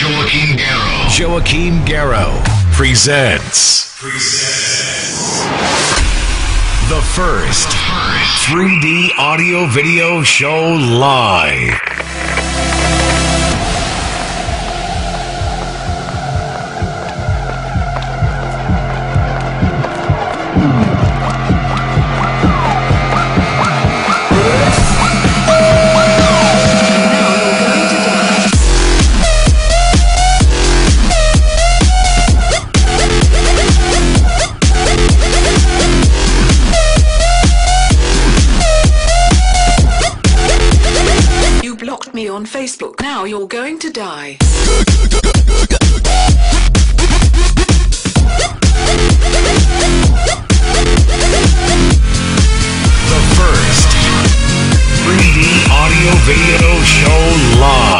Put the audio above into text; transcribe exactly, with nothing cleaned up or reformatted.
Joachim Garraud. Joachim Garraud presents, presents the first three D audio video show live. Me on Facebook. Now you're going to die. The first three D audio video show live.